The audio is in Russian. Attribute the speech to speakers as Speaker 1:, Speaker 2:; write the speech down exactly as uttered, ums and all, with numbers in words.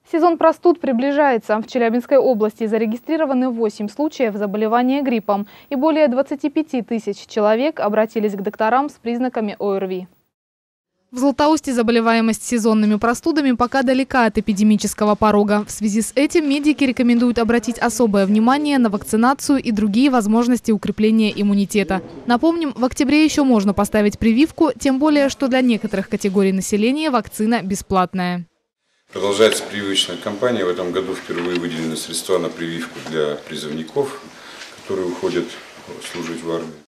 Speaker 1: Сезон простуд приближается. В Челябинской области зарегистрированы восемь случаев заболевания гриппом, и более двадцати пяти тысяч человек обратились к докторам с признаками ОРВИ. В Златоусте заболеваемость сезонными простудами пока далека от эпидемического порога. В связи с этим медики рекомендуют обратить особое внимание на вакцинацию и другие возможности укрепления иммунитета. Напомним, в октябре еще можно поставить прививку, тем более, что для некоторых категорий населения вакцина бесплатная.
Speaker 2: Продолжается прививочная кампания. В этом году впервые выделены средства на прививку для призывников, которые уходят служить в армию.